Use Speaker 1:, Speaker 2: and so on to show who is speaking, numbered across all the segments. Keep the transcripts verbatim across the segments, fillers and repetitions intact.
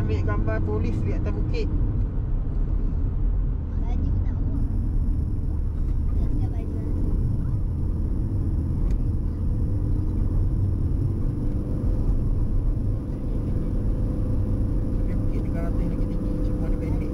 Speaker 1: ambil gambar polis di atas bukit.
Speaker 2: Laju tak awak. Tak siap baju.
Speaker 1: Tapi bukit tiga ratus lagi tinggi, cuma dia pendek.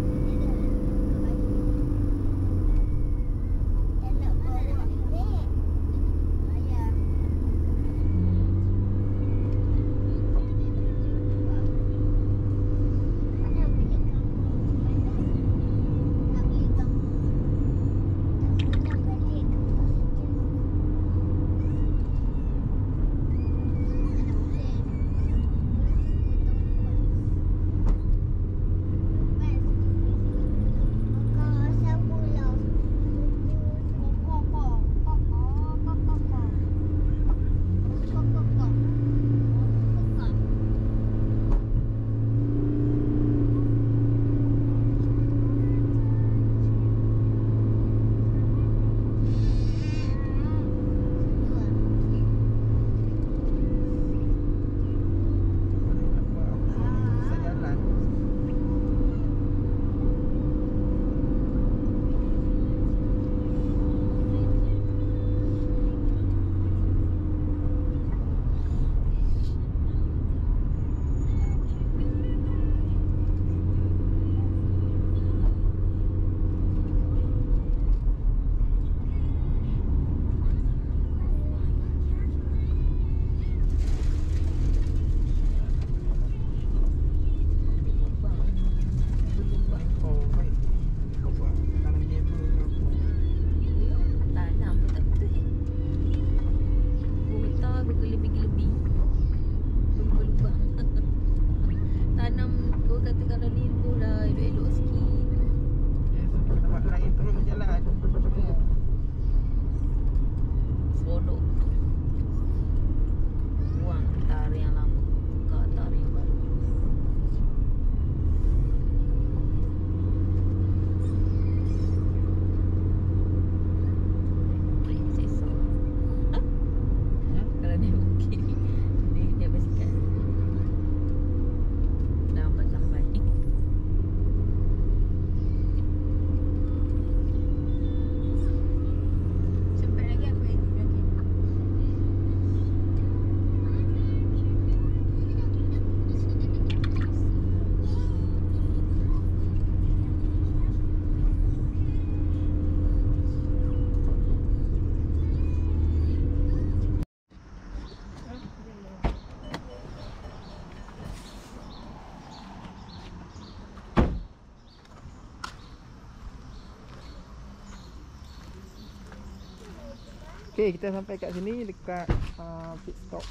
Speaker 1: Okey, kita sampai kat sini dekat uh, pit stop.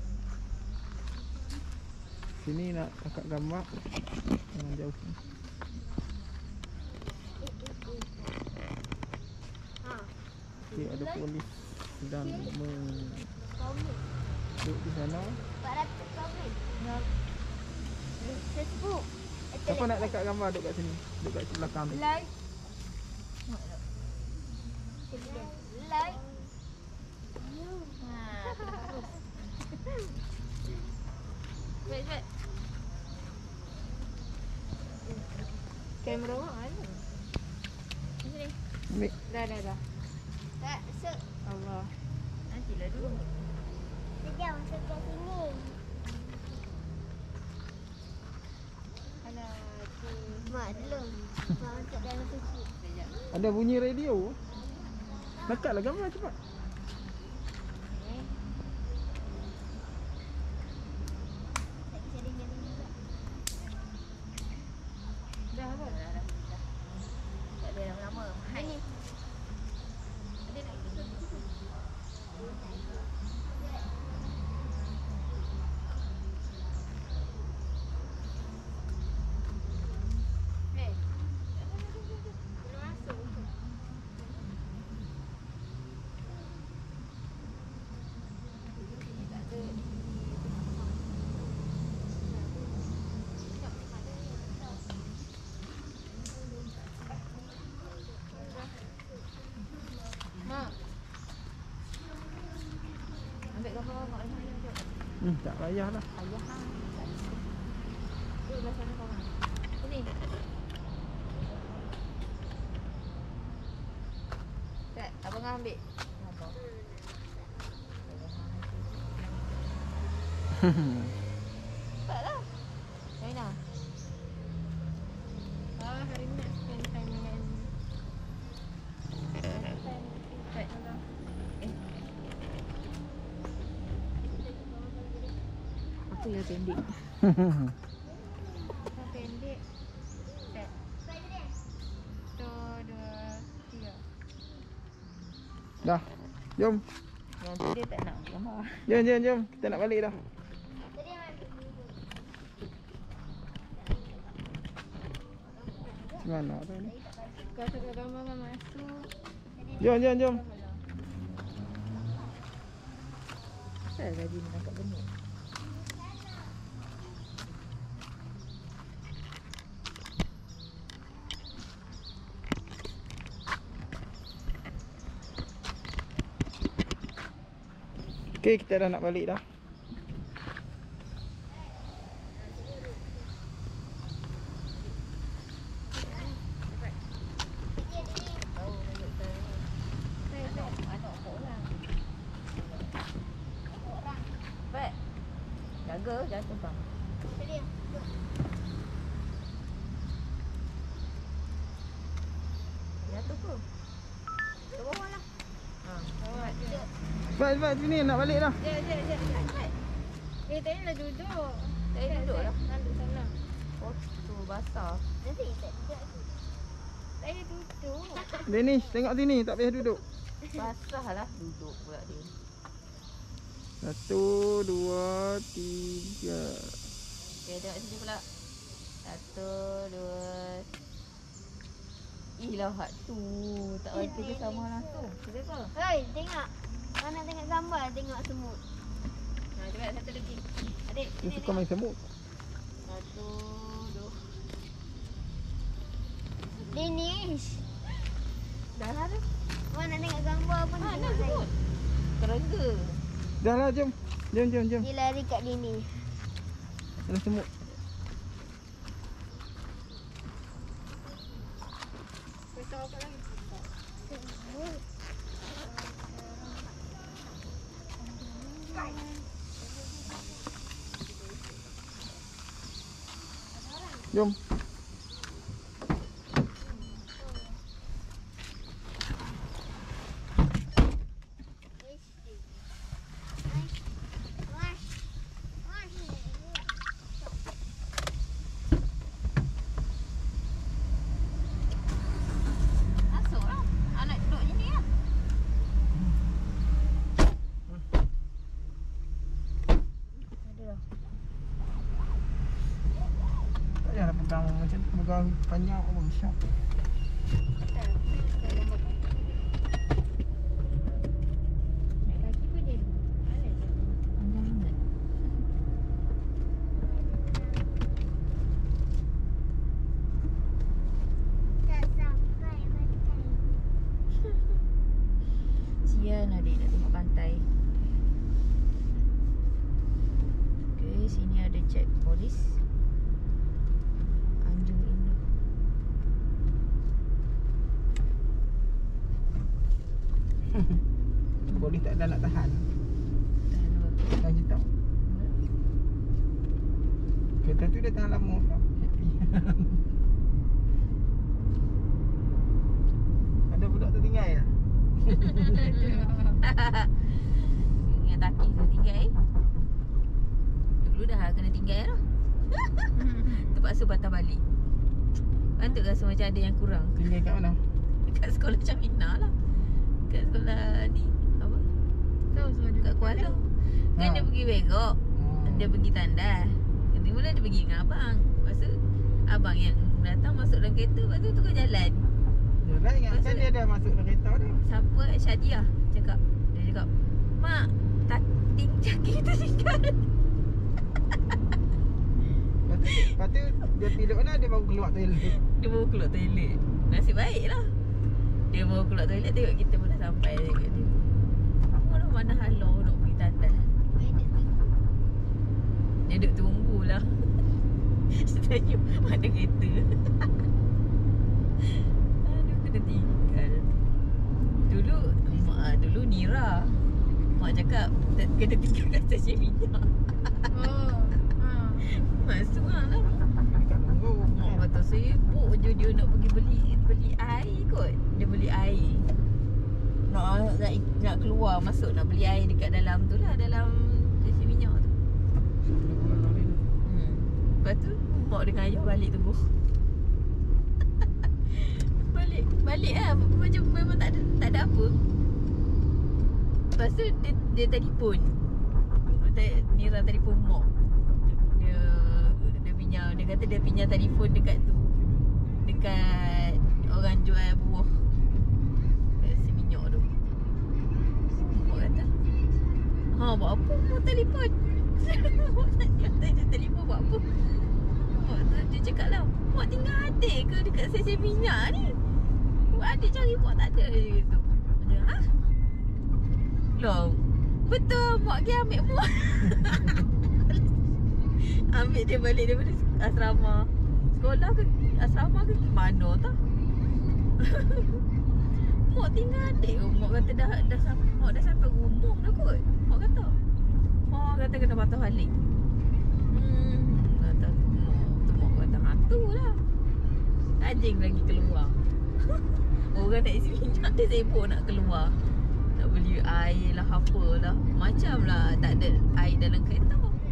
Speaker 1: Sini nak angkat gambar. Jangan jauh ni. Okey, ada polis sedang duduk di sana.
Speaker 2: empat ratus komen. Facebook.
Speaker 1: Siapa nak dekat gambar duduk kat sini? Duduk kat belakang tu.
Speaker 2: Like. Like. Ha, terus. Wait, wait. Kamera mana? Sini.
Speaker 1: Ambil.
Speaker 2: Dah, dah, dah. Tak, masuk. Allah. Nantilah dulu. Sekejap, masuk kat sini. Alah, tu. Mak dulu. Mak masuk dalam susu. Sekejap.
Speaker 1: Ada bunyi radio. Dekatlah gambar cepat.
Speaker 2: Dah apa? Dah, dah. Tak ada lama-lama. Hai. Ada nak ikut situ. Hei. Belum masuk. Tak ada. Mak. Ambil gambar mak ni.
Speaker 1: Hmm, tak payahlah.
Speaker 2: Ayah. belah sana kawan. Sini. Tak, abang ambil. Nampak. Cepatlah. China.
Speaker 3: Ah, hari ni nak spend time dengan
Speaker 2: Baik. Eh. Aku yang pendek.
Speaker 3: Yang pendek. Set. Satu, dua, tiga.
Speaker 1: Dah. Jom.
Speaker 2: Yang tu dia tak nak gambar.
Speaker 1: Jom, jom, jom. Kita nak balik dah. Macam mana tu ni?
Speaker 3: Kau cakap gambar kan masuk.
Speaker 1: Jom, jom, jom.
Speaker 2: Kenapa tadi ni nampak benar?
Speaker 1: Okey, kita dah nak balik dah.
Speaker 2: Baik. Jaga jangan tumpang. Jatuh ke? Ke bawah lah. Ha, bawah je.
Speaker 1: Cepat, cepat sini nak balik dah.
Speaker 3: Jep, jep, jep, jep. Eh, tadi lah duduk.
Speaker 2: Tadi duduk lah.
Speaker 3: Duduk sana.
Speaker 2: Oh, tu basah.
Speaker 3: Tadi duduk.
Speaker 1: Danish, tengok sini. Tak payah duduk.
Speaker 2: Basah lah duduk pula dia.
Speaker 1: Satu, dua, tiga.
Speaker 2: Okay, tengok sini pula. Satu, dua. Ih lah hak tu. Tak rasa dia sama langsung. Kita ke?
Speaker 3: Hei, tengok. Kau nak tengok gambar, tengok semut.
Speaker 2: Nah, cepat satu lagi. Adik,
Speaker 1: Dia
Speaker 2: sini
Speaker 1: suka main semut.
Speaker 2: Satu, dua.
Speaker 3: Danish.
Speaker 2: Dah lah tu.
Speaker 3: Kau nak tengok gambar pun
Speaker 2: Ha,
Speaker 3: tengok
Speaker 2: nak semut. Kerengga.
Speaker 1: Dah lah, jom. Jom, jom, jom.
Speaker 3: Dia lari kat Danish.
Speaker 1: Ada semut.
Speaker 3: Besar apa lagi? Semut.
Speaker 1: Jom.
Speaker 2: Masuk lah. Anak duduk sini lah. Ada lah.
Speaker 1: Tak payah nak pegang macam tu. Pegang panjang apa besar.
Speaker 3: Kaki pun dia. Mana je?
Speaker 2: Panjang sangat.
Speaker 3: Tak sampai pantai.
Speaker 2: Sian adik nak tengok pantai. Okay, sini ada check polis. Anjung Indah.
Speaker 1: Polis tak ada nak tahan.
Speaker 2: Tahan apa?
Speaker 1: Tahan kita. Kereta tu dia tahan lama pula. Happy. Ada budak tertinggal ya?
Speaker 2: Yang taki tu tinggal eh. Dulu dah kena tinggal dah. Terpaksa patah balik. Patut rasa macam ada yang kurang.
Speaker 1: Tinggal kat mana?
Speaker 2: Dekat sekolah Camina lah. Dekat sekolah ni apa?
Speaker 3: Tahu semua dia.
Speaker 2: Kat Kuala. Kan
Speaker 1: Ha.
Speaker 2: dia pergi Begok.
Speaker 1: Hmm.
Speaker 2: Dia pergi Tandas. Nanti mula dia pergi dengan abang. Lepas tu abang yang datang masuk dalam kereta. Lepas tu tukar jalan.
Speaker 1: Dia dah ingat kan dia dah masuk dalam kereta dah.
Speaker 2: Siapa? Syadiah cakap. Dia cakap, Mak, tak tinggal kita tinggal.
Speaker 1: Lepas tu, lepas tu dia tidur mana dia baru keluar toilet.
Speaker 2: Dia baru keluar toilet. Nasib baik lah. Dia baru keluar toilet tengok kita pun dah sampai. Tengok dia. Orang mana halau nak pergi Tandas. Dia duduk tunggu lah. Senyum mana kereta. Aduh, kena tinggal. Dulu mak, dulu Nira mak cakap kena tinggal kat stesen minyak.
Speaker 3: Oh. Ha.
Speaker 2: Masuk lah lah.
Speaker 1: Dekat Nunggu.
Speaker 2: Mak kata sibuk je dia nak pergi beli beli air kot. Dia beli air. Nak, nak, nak keluar masuk nak beli air dekat dalam tu lah, dalam stesen minyak tu. Hmm. Lepas tu mak dengan ayah balik tunggu. balik balik lah macam memang tak ada tak ada apa. Lepas tu dia, dia telefon. Nira telefon mak. Dia dia pinjam, dia kata dia pinjam telefon dekat tu. Dekat orang jual buah. Kat si minyak tu. Mak kata, "Ha, buat apa mau telefon?" Mak tanya, tanya telefon buat apa? Mak tu dia cakap lah, "Mak tinggal adik ke dekat stesen minyak ni? Adik cari mak tak ada." Dia kata. Dia, "Ha? Loh, betul mak pergi ambil buah." Ambil dia balik daripada asrama. Sekolah ke asrama ke mana tau. Mak tinggal adik. Mak kata dah dah sampai, mak dah sampai rumah dah kot. Mak kata. Mak kata kena patah balik. Hmm, kata mak tu mak kata hantu lah. Anjing lagi keluar. Orang nak isi minyak dia sibuk nak keluar. Nak beli air lah apalah. Macam lah tak ada air dalam kereta.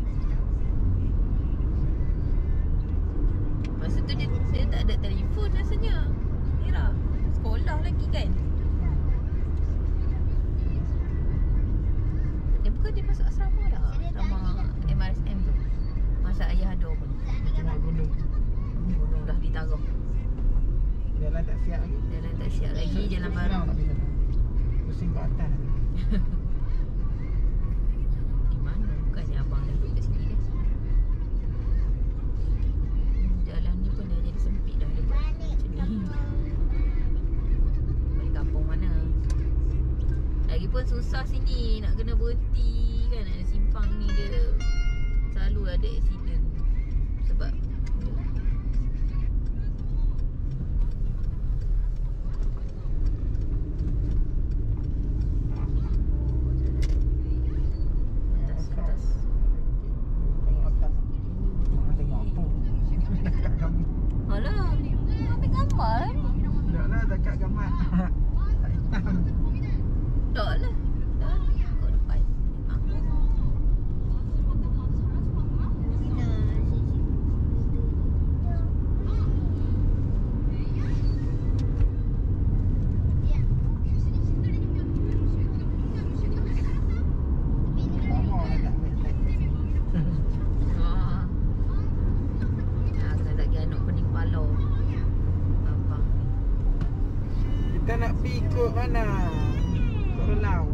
Speaker 2: Masa tu dia, dia tak ada telefon rasanya. Nira sekolah lagi kan. Dia bukan dia masuk asrama dah. Asrama M R S M tu. Masa ayah ada pun.
Speaker 1: Tengok gunung.
Speaker 2: Gunung dah ditaruh.
Speaker 1: Jalan tak siap lagi.
Speaker 2: Jalan tak siap lagi. Jalan baru.
Speaker 1: Senang tak bisa. Pusing ke atas.
Speaker 2: Di mana? Bukannya abang dah duduk kat sini kan? Jalan ni pun dah jadi sempit dah. Dia buat macam ni. Balik kampung mana? Lagipun susah sini. Nak kena berhenti kan. Ada simpang ni dia selalu ada accident. Sebab yalah. Atas, atas.
Speaker 1: Tengok atas. Orang tengok apa? Dekat gambar.
Speaker 2: Alah, ambil gambar lah ni.
Speaker 1: Tak lah, dekat gambar. Tak hitam.
Speaker 2: Tak lah. Dah, kau depan. Ah.
Speaker 1: Lama dekat wetland.
Speaker 2: Ah. Ah, kena lagi anak pening palau. Abang ni.
Speaker 1: Kita nak pergi ikut mana? Ikut Relau.